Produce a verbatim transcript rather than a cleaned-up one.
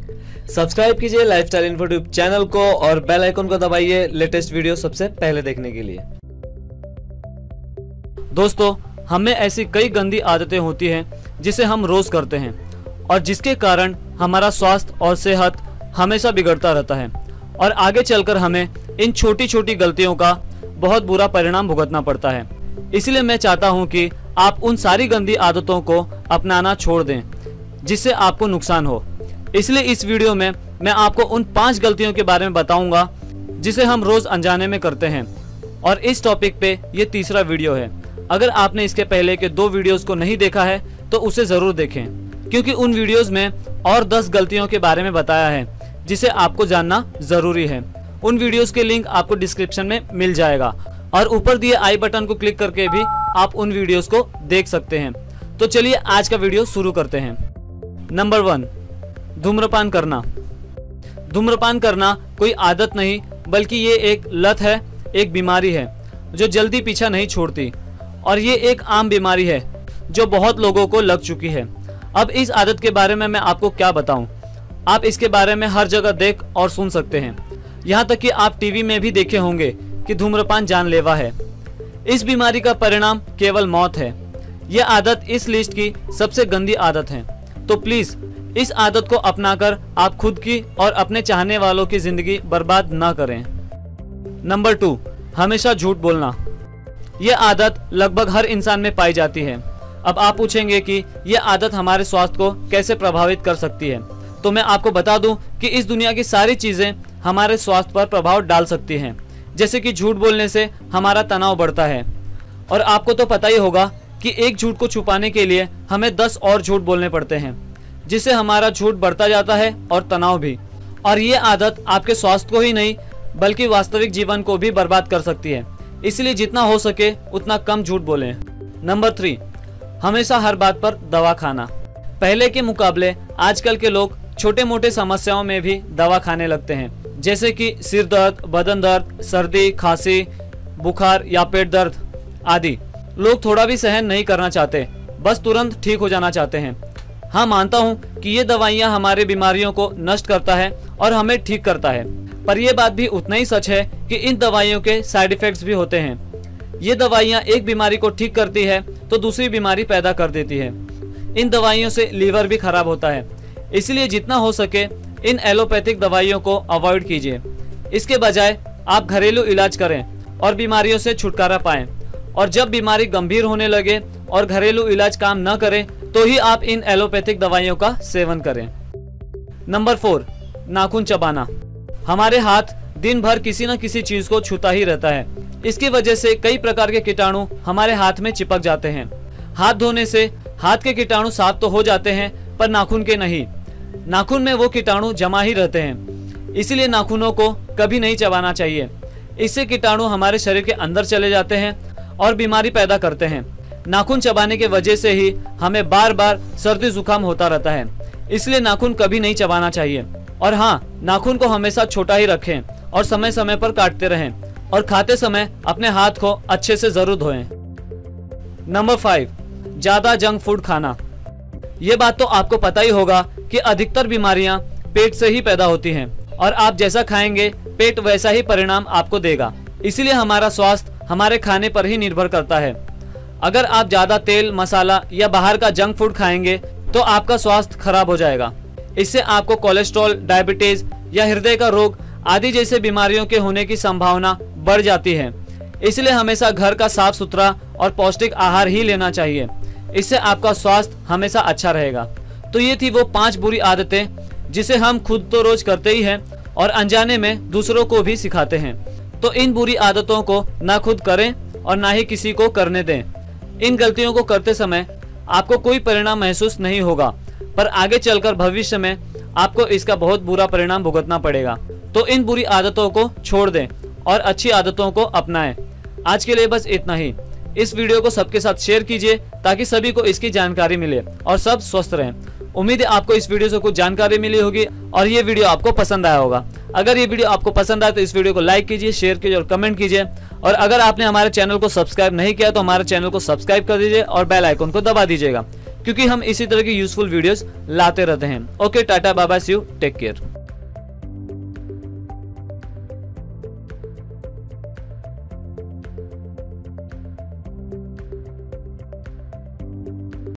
Subscribe कीजिए lifestyle info tube channel को और बेल आइकन को दबाइए लेटेस्ट वीडियो सबसे पहले देखने के लिए। दोस्तों, हमें ऐसी कई गंदी आदतें होती हैं जिसे हम रोज करते हैं और जिसके कारण हमारा स्वास्थ्य और सेहत हमेशा बिगड़ता रहता है और आगे चलकर हमें इन छोटी छोटी गलतियों का बहुत बुरा परिणाम भुगतना पड़ता है। इसलिए मैं चाहता हूं कि आप उन सारी गंदी आदतों को अपनाना छोड़ दें जिससे आपको नुकसान हो। इसलिए इस वीडियो में मैं आपको उन पांच गलतियों के बारे में बताऊंगा जिसे हम रोज अनजाने में करते हैं और इस टॉपिक पे ये तीसरा वीडियो है। अगर आपने इसके पहले के दो वीडियोस को नहीं देखा है तो उसे जरूर देखें, क्योंकि उन वीडियोस में और दस गलतियों के बारे में बताया है जिसे आपको जानना जरूरी है। उन वीडियोस के लिंक आपको डिस्क्रिप्शन में मिल जाएगा और ऊपर दिए आई बटन को क्लिक करके भी आप उन वीडियोस को देख सकते हैं। तो चलिए आज का वीडियो शुरू करते हैं। नंबर वन, धूम्रपान करना। धूम्रपान करना कोई आदत नहीं बल्कि ये एक लत है, एक बीमारी है जो जल्दी पीछा नहीं छोड़ती और ये एक आम बीमारी है जो बहुत लोगों को लग चुकी है। अब इस आदत के बारे में मैं आपको क्या बताऊं। आप इसके बारे में हर जगह देख और सुन सकते हैं, यहाँ तक कि आप टीवी में भी देखे होंगे कि धूम्रपान जानलेवा है। इस बीमारी का परिणाम केवल मौत है। यह आदत इस लिस्ट की सबसे गंदी आदत है। तो प्लीज इस आदत को अपनाकर आप खुद की और अपने चाहने वालों की जिंदगी बर्बाद ना करें। नंबर टू, हमेशा झूठ बोलना। यह आदत लगभग हर इंसान में पाई जाती है। अब आप पूछेंगे कि यह आदत हमारे स्वास्थ्य को कैसे प्रभावित कर सकती है, तो मैं आपको बता दूं कि इस दुनिया की सारी चीजें हमारे स्वास्थ्य पर प्रभाव डाल सकती हैं। जैसे कि झूठ बोलने से हमारा तनाव बढ़ता है और आपको तो पता ही होगा कि एक झूठ को छुपाने के लिए हमें दस और झूठ बोलने पड़ते हैं, जिससे हमारा झूठ बढ़ता जाता है और तनाव भी। और ये आदत आपके स्वास्थ्य को ही नहीं बल्कि वास्तविक जीवन को भी बर्बाद कर सकती है। इसलिए जितना हो सके उतना कम झूठ बोलें। नंबर थ्री, हमेशा हर बात पर दवा खाना। पहले के मुकाबले आजकल के लोग छोटे मोटे समस्याओं में भी दवा खाने लगते हैं, जैसे कि सिर दर्द, बदन दर्द, सर्दी, खांसी, बुखार या पेट दर्द आदि। लोग थोड़ा भी सहन नहीं करना चाहते, बस तुरंत ठीक हो जाना चाहते हैं। हाँ, मानता हूँ कि ये दवाइयाँ हमारे बीमारियों को नष्ट करता है और हमें ठीक करता है, पर यह बात भी उतना ही सच है कि इन दवाइयों के साइड इफेक्ट्स भी होते हैं। ये दवाइयाँ एक बीमारी को ठीक करती है तो दूसरी बीमारी पैदा कर देती है। इन दवाइयों से लीवर भी खराब होता है। इसलिए जितना हो सके इन एलोपैथिक दवाइयों को अवॉइड कीजिए। इसके बजाय आप घरेलू इलाज करें और बीमारियों से छुटकारा पाएं। और जब बीमारी गंभीर होने लगे और घरेलू इलाज काम न करे तो ही आप इन एलोपैथिक दवाइयों का सेवन करें। नंबर फोर, नाखून चबाना। हमारे हाथ दिन भर किसी न किसी चीज को छूता ही रहता है। इसकी वजह से कई प्रकार के कीटाणु हमारे हाथ में चिपक जाते हैं। हाथ धोने से हाथ के कीटाणु साफ तो हो जाते हैं पर नाखून के नहीं। नाखून में वो कीटाणु जमा ही रहते हैं। इसलिए नाखूनों को कभी नहीं चबाना चाहिए। इससे कीटाणु हमारे शरीर के अंदर चले जाते हैं और बीमारी पैदा करते हैं। नाखून चबाने के वजह से ही हमें बार बार सर्दी जुकाम होता रहता है। इसलिए नाखून कभी नहीं चबाना चाहिए। और हाँ, नाखून को हमेशा छोटा ही रखें और समय समय पर काटते रहें और खाते समय अपने हाथ को अच्छे से जरूर धोएं। नंबर फाइव, ज्यादा जंक फूड खाना। ये बात तो आपको पता ही होगा कि अधिकतर बीमारियां पेट से ही पैदा होती हैं और आप जैसा खाएंगे पेट वैसा ही परिणाम आपको देगा। इसीलिए हमारा स्वास्थ्य हमारे खाने पर ही निर्भर करता है। अगर आप ज्यादा तेल, मसाला या बाहर का जंक फूड खाएंगे तो आपका स्वास्थ्य खराब हो जाएगा। इससे आपको कोलेस्ट्रॉल, डायबिटीज या हृदय का रोग आदि जैसे बीमारियों के होने की संभावना बढ़ जाती है। इसलिए हमेशा घर का साफ सुथरा और पौष्टिक आहार ही लेना चाहिए। इससे आपका स्वास्थ्य हमेशा अच्छा रहेगा। तो ये थी वो पांच बुरी आदतें जिसे हम खुद तो रोज करते ही हैं और अनजाने में दूसरों को भी सिखाते हैं। तो इन बुरी आदतों को ना खुद करें और ना ही किसी को करने दें। इन गलतियों को करते समय आपको कोई परिणाम महसूस नहीं होगा, पर आगे चलकर भविष्य में आपको इसका बहुत बुरा परिणाम भुगतना पड़ेगा। तो इन बुरी आदतों को छोड़ दें और अच्छी आदतों को अपनाएं। आज के लिए बस इतना ही। इस वीडियो को सबके साथ शेयर कीजिए ताकि सभी को इसकी जानकारी मिले और सब स्वस्थ रहें। उम्मीद है आपको इस वीडियो से कुछ जानकारी मिली होगी और ये वीडियो आपको पसंद आया होगा। अगर ये वीडियो आपको पसंद आए तो इस वीडियो को लाइक कीजिए, शेयर कीजिए और कमेंट कीजिए। और अगर आपने हमारे चैनल को सब्सक्राइब नहीं किया तो हमारे चैनल को सब्सक्राइब कर दीजिए और बेल आइकन को दबा दीजिएगा, क्योंकि हम इसी तरह की यूजफुल वीडियोस लाते रहते हैं। ओके, टाटा bye bye, see you, take care.